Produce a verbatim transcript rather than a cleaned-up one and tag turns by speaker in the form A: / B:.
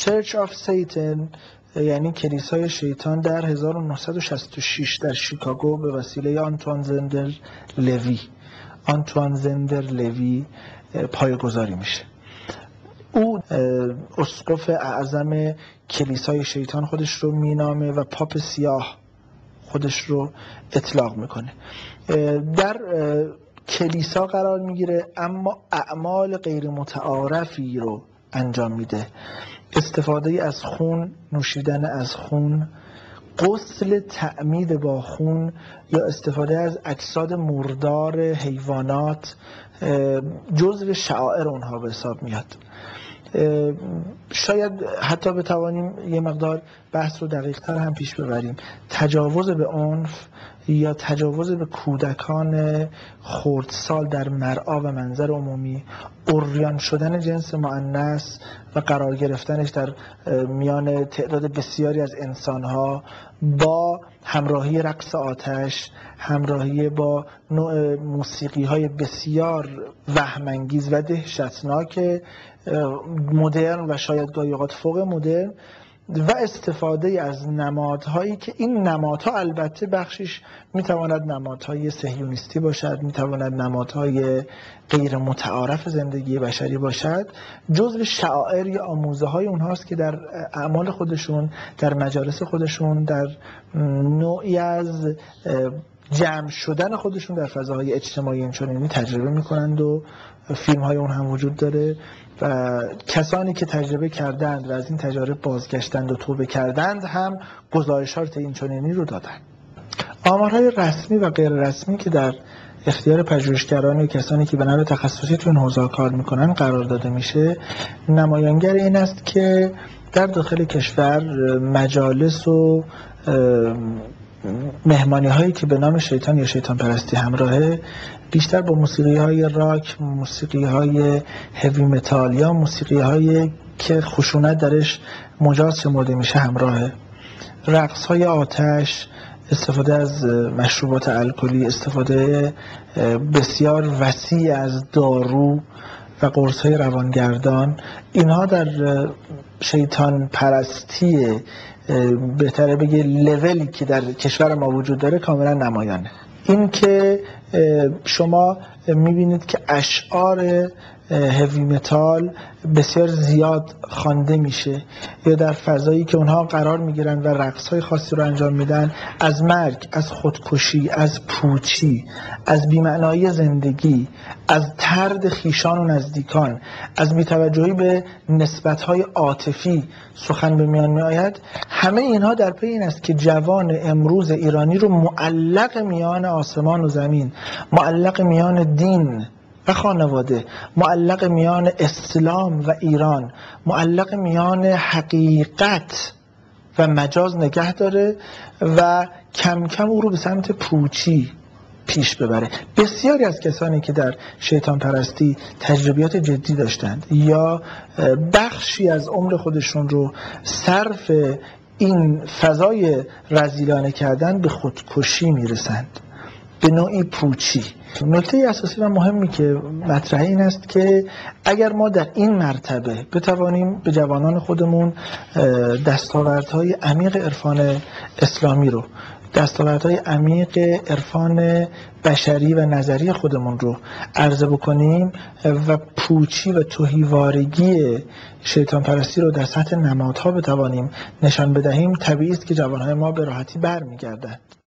A: Church of Satan یعنی کلیسای شیطان در هزار و نهصد و شصت و شش در شیکاگو به وسیله آنتوان زندر لوی آنتوان زندر لوی پایه‌گذاری میشه. او اسقف اعظم کلیسای شیطان خودش رو مینامه و پاپ سیاه خودش رو اطلاق میکنه. در کلیسا قرار میگیره اما اعمال غیر متعارفی رو انجام میده. استفاده از خون، نوشیدن از خون، غسل تعمید با خون یا استفاده از اجساد مردار حیوانات جزو شعائر اونها به حساب میاد. شاید حتی بتوانیم یه مقدار بحث رو دقیق تر هم پیش ببریم. تجاوز به عنف یا تجاوز به کودکان خردسال در مرعا و منظر عمومی، عریان شدن جنس مؤنث و قرار گرفتنش در میان تعداد بسیاری از انسانها با همراهی رقص آتش، همراهی با نوع موسیقی های بسیار وهم‌انگیز و دهشتناک مدرن و شاید گاهی اوقات فوق مدرن و استفاده از نمادهایی که این نمادها البته بخشش میتواند نمادهای صهیونیستی باشد، میتواند نمادهای غیر متعارف زندگی بشری باشد، جزو شعائر یا آموزه های اونهاست که در اعمال خودشون، در مجالس خودشون، در نوعی از جمع شدن خودشون در فضاهای اجتماعی اینچنینی تجربه میکنند و فیلم های اون هم وجود داره و کسانی که تجربه کردند و از این تجارب بازگشتند و توبه کردند هم گزارشات اینچنینی رو دادند. آمارهای رسمی و غیر رسمی که در اختیار پژوهشگران و کسانی که به نوع تخصصی تو این حوزه کار میکنن قرار داده میشه، نمایانگر این است که در داخل کشور مجالس و مهمانی هایی که به نام شیطان یا شیطان پرستی همراهه بیشتر با موسیقی های راک، موسیقی های هوی متال یا موسیقی هایی که خشونت درش مجاز شمرده میشه همراهه. رقص های آتش، استفاده از مشروبات الکلی، استفاده بسیار وسیع از دارو و قرص های روانگردان، اینها در شیطان پرستی بهتره بگه لولی که در کشور ما وجود داره کاملا نمایانه. این که شما میبینید که اشعار هوی متال بسیار زیاد خوانده میشه یا در فضایی که اونها قرار میگیرن و رقصهای خاصی رو انجام میدن، از مرگ، از خودکشی، از پوچی، از بی‌معنایی زندگی، از طرد خویشان و نزدیکان، از بی‌توجهی به نسبت‌های عاطفی سخن به میان میآید. همه اینها در پی این است که جوان امروز ایرانی رو معلق میان آسمان و زمین، معلق میان دین و خانواده، معلق میان اسلام و ایران، معلق میان حقیقت و مجاز نگه داره و کم کم او رو به سمت پوچی پیش ببره. بسیاری از کسانی که در شیطان پرستی تجربیات جدی داشتند یا بخشی از عمر خودشون رو صرف این فضای رذیلانه کردن به خودکشی میرسند، به نوعی پوچی. نکته اساسی و مهمی که مطرحه این است که اگر ما در این مرتبه بتوانیم به جوانان خودمون دستاوردهای عمیق عرفان اسلامی رو، دستاوردهای عمیق عرفان بشری و نظری خودمون رو عرضه بکنیم و پوچی و تهیوارگی شیطان پرستی رو در سطح نمادها بتوانیم نشان بدهیم، طبیعی است که جوانهای ما به راحتی برمیگردند.